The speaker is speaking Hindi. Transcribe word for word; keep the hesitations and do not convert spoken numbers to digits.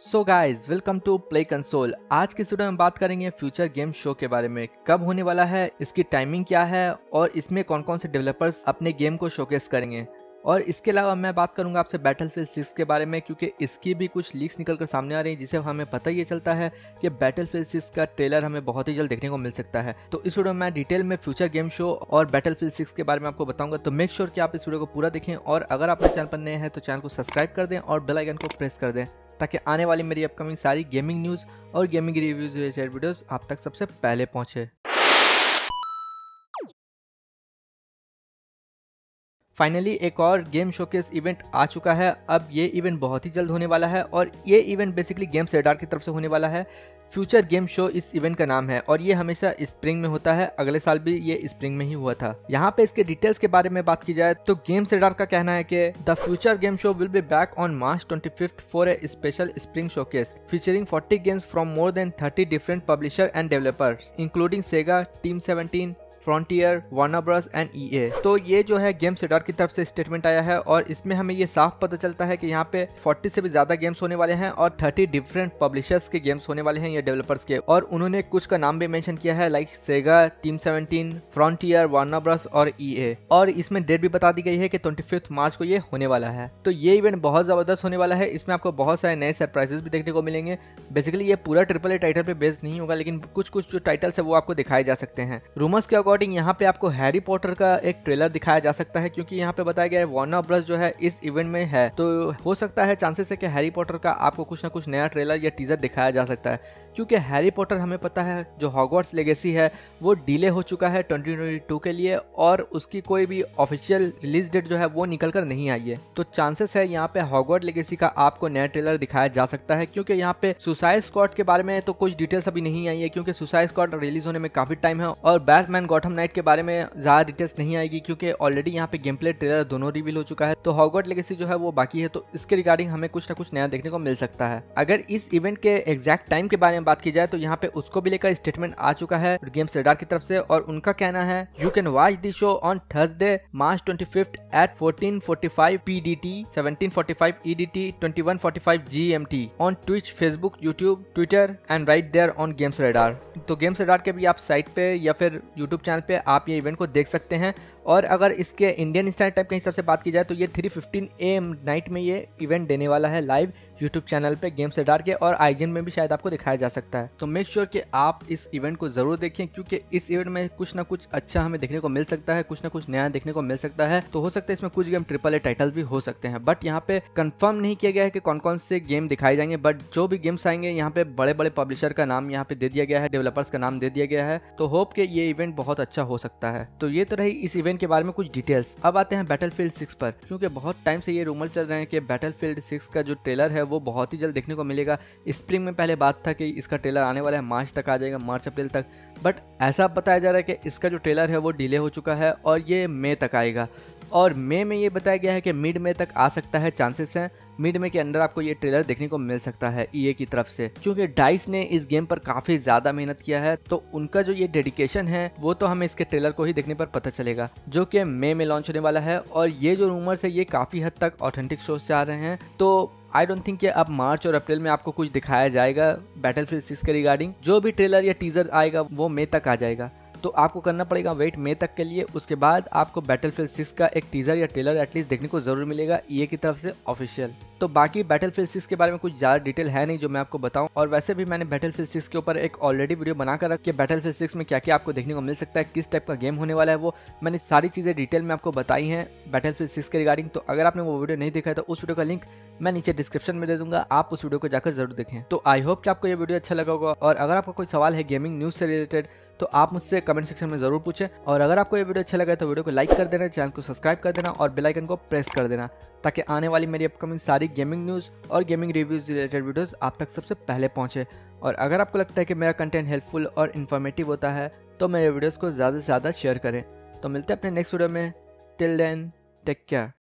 So guys welcome to Play Console. आज के वीडियो में बात करेंगे फ्यूचर गेम शो के बारे में, कब होने वाला है, इसकी टाइमिंग क्या है और इसमें कौन कौन से डेवलपर्स अपने गेम को शोकेस करेंगे। और इसके अलावा मैं बात करूंगा आपसे बैटलफील्ड सिक्स के बारे में, क्योंकि इसकी भी कुछ लीक्स निकल कर सामने आ रही है जिसे हमें पता ये चलता है कि बैटलफील्ड सिक्स का ट्रेलर हमें बहुत ही जल्द देखने को मिल सकता है। तो इस वीडियो में मैं डिटेल में फ्यूचर गेम शो और बैटलफील्ड सिक्स के बारे में आपको बताऊंगा, तो मेक श्योर कि आप इस वीडियो को पूरा देखें। और अगर आप चैनल पर नए हैं तो चैनल को सब्सक्राइब कर दें और बेल आइकन को प्रेस कर दें, ताकि आने वाली मेरी अपकमिंग सारी गेमिंग न्यूज़ और गेमिंग रिव्यूज रिलेटेड वीडियोस आप तक सबसे पहले पहुंचे। फाइनली एक और गेम शोकेस इवेंट आ चुका है। अब ये इवेंट बहुत ही जल्द होने वाला है और ये इवेंट बेसिकली गेम्स रेडार की तरफ से होने वाला है। फ्यूचर गेम शो इस इवेंट का नाम है और ये हमेशा स्प्रिंग में होता है। अगले साल भी ये स्प्रिंग में ही हुआ था। यहाँ पे इसके डिटेल्स के बारे में बात की जाए तो गेम्स रेडार का कहना है कि the Future Game Show will be back on March twenty fifth for a special spring showcase featuring forty games from more than thirty different publisher and developers including Sega, Team Seventeen, Frontier, Warner Bros and E A. तो ये जो है गेम्स रेडार की तरफ से स्टेटमेंट आया है और इसमें हमें ये साफ पता चलता है कि यहाँ पे चालीस से भी ज्यादा गेम्स होने वाले हैं और तीस डिफरेंट पब्लिशर्स के गेम्स होने वाले हैं या डेवलपर्स के। और उन्होंने कुछ का नाम भी मेंशन किया है, like Sega, Team Seventeen, Frontier, Warner Bros और ई ए। और इसमें डेट भी बता दी गई है कि पच्चीस मार्च को ये होने वाला है। तो ये इवेंट बहुत जबरदस्त होने वाला है। इसमें आपको बहुत सारे नए सरप्राइजेस भी देखने को मिलेंगे। बेसिकली ये पूरा ट्रिपल ए टाइटल पे बेस्ड नहीं होगा, लेकिन कुछ कुछ जो टाइटल्स है वो आपको दिखाए जा सकते हैं। रूमर्स के अकॉर्डिंग यहाँ पे आपको हैरी पॉटर का एक ट्रेलर दिखाया जा सकता है, क्योंकि यहाँ पे बताया गया है वार्नर ब्रस जो है इस इवेंट में है। तो हो सकता है चांसेस है कि हैरी पॉटर का आपको कुछ ना कुछ नया ट्रेलर या टीजर दिखाया जा सकता है, क्योंकि हैरी पॉटर हमें पता है जो हॉगवर्ट्स लेगेसी है वो डिले हो चुका है ट्वेंटी ट्वेंटी टू के लिए और उसकी कोई भी ऑफिशियल रिलीज डेट जो है वो निकल कर नहीं आई है। तो चांसेस है यहाँ पे हॉगवर्ट्स लेगेसी का आपको नया ट्रेलर दिखाया जा सकता है, क्योंकि यहाँ पे सुसाइड स्क्वाड के बारे में तो कुछ डिटेल्स अभी नहीं आई है, क्योंकि सुसाइड स्क्वाड रिलीज होने में काफी टाइम है। और बैटमैन गॉथम नाइट के बारे में ज्यादा डिटेल्स नहीं आएगी, क्योंकि ऑलरेडी यहाँ पे गेम प्ले ट्रेलर दोनों रिवील हो चुका है। तो हॉगवर्ट्स लेगेसी जो है वो बाकी है, तो इसके रिगार्डिंग हमें कुछ ना कुछ नया देखने को मिल सकता है। अगर इस इवेंट के एग्जैक्ट टाइम के बारे में बात की जाए तो यहाँ पे उसको भी लेकर स्टेटमेंट आ चुका है गेम्स रेडार की तरफ से, और उनका कहना है you can watch the show on Thursday March twenty fifth at fourteen forty five P D T, seventeen forty five E D T, twenty one forty five G M T on Twitch, Facebook, YouTube, Twitter and right there on Games Radar. तो गेम्स रेडार के भी आप साइट पे या फिर यूट्यूब चैनल पे आप ये इवेंट को देख सकते हैं। और अगर इसके इंडियन स्टैंडर्ड टाइम के हिसाब से बात की जाए तो ये three fifteen A M night में ये इवेंट देने वाला है लाइव यूट्यूब चैनल पे गेम्स रेडार के, और आईजीएन में भी शायद आपको दिखाया जा सकता है। तो मेक श्योर कि आप इस इवेंट को जरूर देखें, क्योंकि इस इवेंट में कुछ ना कुछ अच्छा हमें देखने को मिल सकता है, कुछ ना कुछ नया देखने को मिल सकता है। तो हो सकता है इसमें कुछ गेम ट्रिपल ए टाइटल्स भी हो सकते हैं, बट यहाँ पे कंफर्म नहीं किया गया है कि कौन कौन से गेम दिखाए जाएंगे। बट जो भी गेम्स आएंगे यहाँ पे बड़े बड़े पब्लिशर का नाम यहाँ पे दे दिया गया है, डेवलपर्स का नाम दे दिया गया है। तो होप कि ये इवेंट बहुत अच्छा हो सकता है। तो ये तो रही इस इवेंट के बारे में कुछ डिटेल्स। अब आते हैं बैटलफील्ड सिक्स पर, क्योंकि बहुत टाइम से ये रूमर चल रहे हैं कि बैटलफील्ड सिक्स का जो ट्रेलर है वो बहुत ही जल्द देखने को मिलेगा। स्प्रिंग में पहले बात था कि इसका ट्रेलर आने वाला है, मार्च तक आ जाएगा, मार्च अप्रैल तक। बट ऐसा बताया जा रहा है कि इसका जो ट्रेलर है वो डिले हो चुका है और ये मई तक आएगा। और मई में ये बताया गया है कि मिड मई तक आ सकता है, चांसेस हैं मिड में के अंदर आपको ये ट्रेलर देखने को मिल सकता है ई ए की तरफ से, क्योंकि डाइस ने इस गेम पर काफी ज्यादा मेहनत किया है। तो उनका जो ये डेडिकेशन है वो तो हमें इसके ट्रेलर को ही देखने पर पता चलेगा, जो कि मई में लॉन्च होने वाला है। और ये जो रूमर्स है ये काफी हद तक ऑथेंटिक सोर्स से आ रहे हैं। तो आई डोंट थिंक कि अब मार्च और अप्रैल में आपको कुछ दिखाया जाएगा बैटलफील्ड सिक्स के रिगार्डिंग। जो भी ट्रेलर या टीजर आएगा वो मई तक आ जाएगा, तो आपको करना पड़ेगा वेट मई तक के लिए। उसके बाद आपको बैटलफील्ड सिक्स का एक टीजर या ट्रेलर एटलीस्ट देखने को जरूर मिलेगा ई ए की तरफ से ऑफिशियल। तो बाकी बैटलफील्ड सिक्स के बारे में कुछ ज़्यादा डिटेल है नहीं जो मैं आपको बताऊं। और वैसे भी मैंने बैटलफील्ड सिक्स के ऊपर एक ऑलरेडी वीडियो बनाकर रखी है, बैटलफील्ड सिक्स में क्या क्या आपको देखने को मिल सकता है, किस टाइप का गेम होने वाला है, वो मैंने सारी चीज़ें डिटेल में आपको बताई हैं बैटलफील्ड सिक्स के रिगार्डिंग। तो अगर आपने वो वीडियो नहीं देखा है तो उस वीडियो का लिंक मैं नीचे डिस्क्रिप्शन में दे दूंगा, आप उस वीडियो को जाकर जरूर देखें। तो आई होप कि आपको ये वीडियो अच्छा लगा होगा। और अगर आपका कोई सवाल है गेमिंग न्यूज़ से रिलेटेड तो आप मुझसे कमेंट सेक्शन में जरूर पूछें। और अगर आपको ये वीडियो अच्छा लगा तो वीडियो को लाइक कर देना, चैनल को सब्सक्राइब कर देना और बेल आइकन को प्रेस कर देना, ताकि आने वाली मेरी अपकमिंग सारी गेमिंग न्यूज़ और गेमिंग रिव्यूज रिलेटेड वीडियोस आप तक सबसे पहले पहुंचे। और अगर आपको लगता है कि मेरा कंटेंट हेल्पफुल और इन्फॉर्मेटिव होता है तो मेरे वीडियोस को ज़्यादा से ज़्यादा शेयर करें। तो मिलते हैं अपने नेक्स्ट वीडियो में। Till then take care.